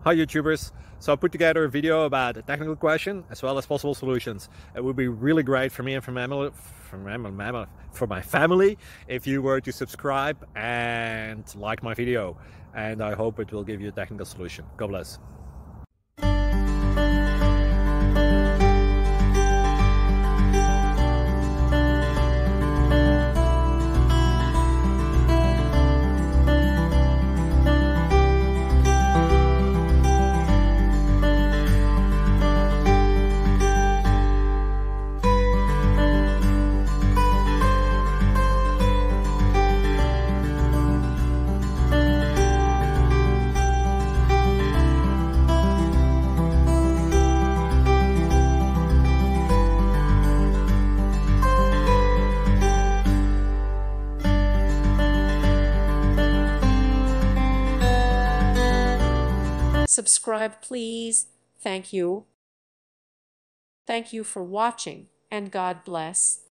Hi YouTubers. So I put together a video about a technical question as well as possible solutions. It would be really great for me and for my family if you were to subscribe and like my video, and I hope it will give you a technical solution. God bless. Subscribe, please. Thank you. Thank you for watching, and God bless.